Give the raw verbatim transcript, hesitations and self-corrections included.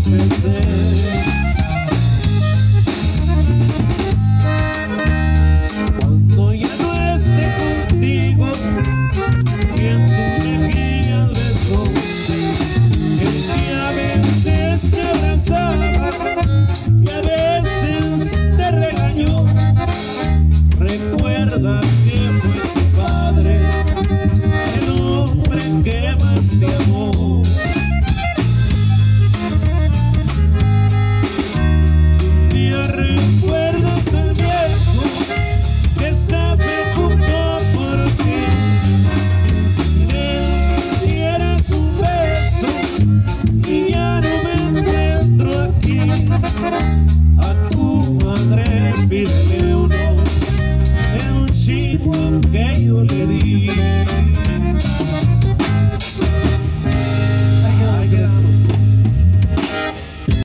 tropecé. Cuando ya no esté contigo y en tu mejilla beso, el que a veces te abrazaba y a veces te regañó, recuerda que fue tu padre, el hombre que más te amó. Si un día recuerdas al viejo que se preocupó por ti, si de él quisieras un beso y ya no me encuentro aquí, a tu madre pídele uno de un chico que yo le di.